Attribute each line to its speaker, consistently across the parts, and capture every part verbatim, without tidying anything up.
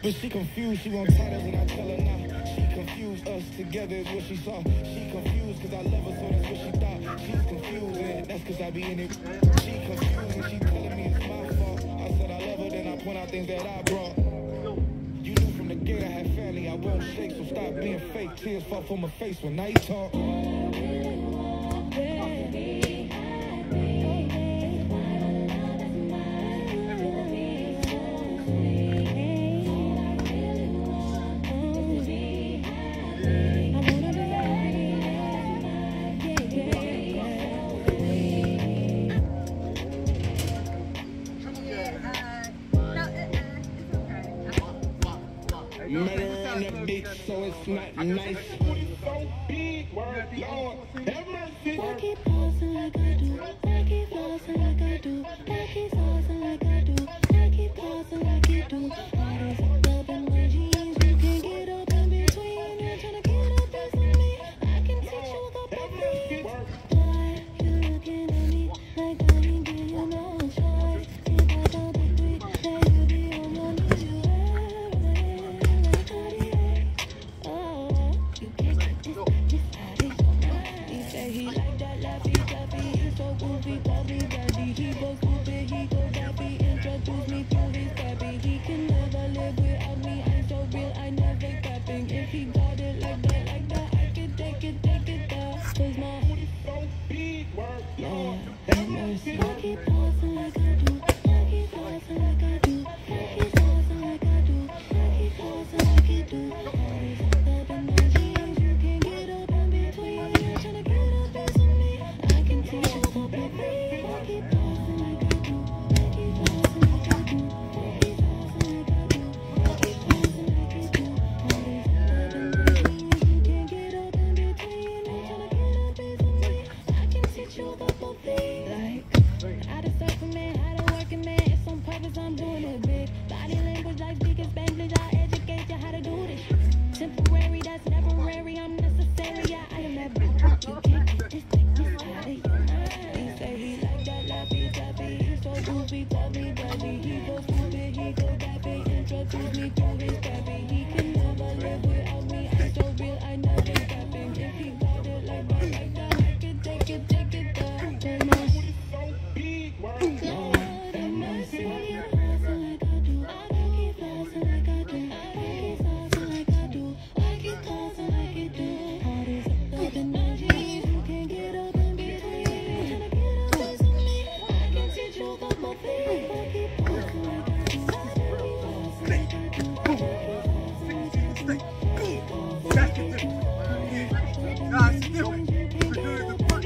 Speaker 1: But she confused, she won't tell us and I tell her now. She confused, us together is what she saw. She confused cause I love her, so that's what she thought. She's confused and that's cause I be in it. She confused and she telling me it's my fault. I said I love her, then I point out things that I brought. You knew from the gate I had family, I won't shake, so stop being fake. Tears fall from my face when I talk. Murder on the beat, so it's not nice. So big, word, Lord, have mercy.
Speaker 2: I keep pausing like I do. I keep pausing like I do. I keep pausing like I do. I keep pausing like you do. All this love in my jeans, you can get up in between. You're trying to get up in some me. I can teach you a couple things. Why you looking at me like I ain't giving you no choice? If I don't agree, then you be on your knees. He like that laffy taffy, he's so goofy, goofy, daddy. He goes stupid, he goes daffy. Introduce me to his pappy. He can never live without me. I'm so real, I never capping. If he got it like that, like that, I can take it, take it there. Cause my booty so big, word, Lord, have mercy. I keep pausing like I do. I keep pausing like I do. I keep pausing like I do. I keep pausing like you do. All this love in my jeans, you can get up in between. You're trying to get up in some me. I can teach you a couple things. I keep pausing like I do. I keep pausing like I do. I keep pausing like I do. I keep pausing like you do. All this love in my jeans, you can get up in between. You're trying to get up in some me. I can teach you a couple things. Like how to surf a man, how to work a man. It's on purpose, I'm doing it big. Body language like speaking Spanglish. I educate you how to do this shit. Temporary, that's temporary. I'm necessary. Yeah, I am that bitch. You can't get this thing, this out of your mind. He say he like that laffy taffy. He's so goofy, goofy, daddy. He goes stupid, he goes daffy. Introduce me to his pappy. He can never live without me. I'm so real, I never capping. If he got it like that, like that, I can take it, take it there. Cause my booty so big, word, Lord, have mercy. I keep pausing like I do. I keep pausing like I do. I keep pausing like I do. I keep pausing like you do. All this love in my jeans, you can get up in between. You're trying to get up in some me. I can teach you a couple things. I keep pausing like I do. I keep pausing like I do. I keep pausing like I do. I keep pausing like I do.
Speaker 3: Guys, different. We're doing the work.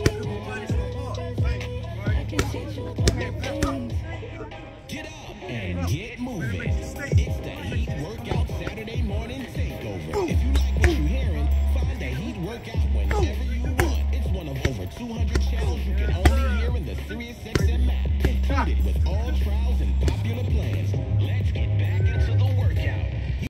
Speaker 2: I can teach you a couple things.
Speaker 1: Get up and get moving. It's the Heat Workout Saturday Morning Takeover. If you like what you're hearing, find the Heat Workout whenever you want. It's one of over two hundred channels you can only hear in the SiriusXM app, included with all trials and